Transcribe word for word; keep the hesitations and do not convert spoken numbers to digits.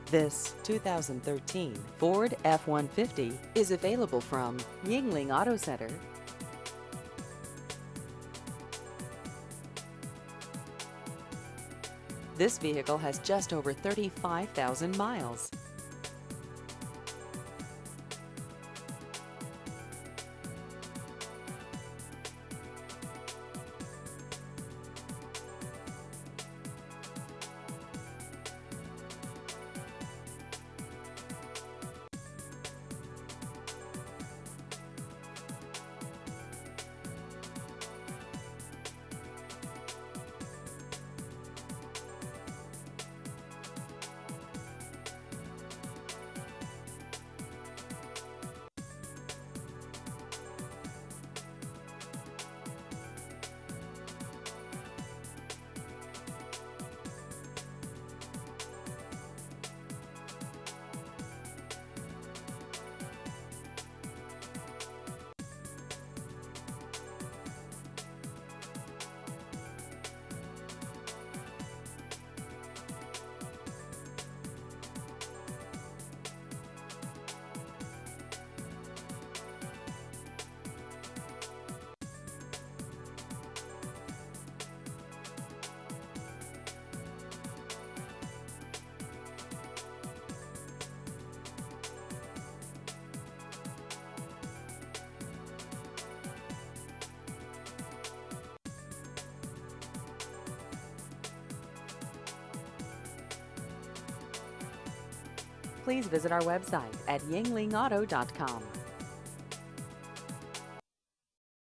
This two thousand thirteen Ford F one fifty is available from Yingling Auto Center. This vehicle has just over thirty-five thousand miles. Please visit our website at yingling auto dot com.